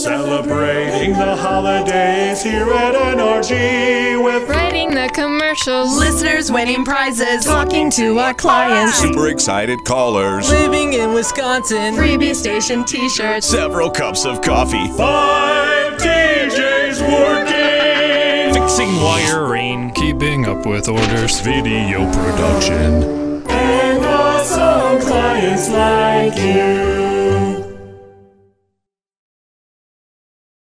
Celebrating the holidays here at NRG with writing the commercials, listeners winning prizes, talking to our clients, super excited callers, living in Wisconsin, freebie station t-shirts, several cups of coffee, 5 DJs working, fixing wiring, keeping up with orders, video production, and awesome clients like you.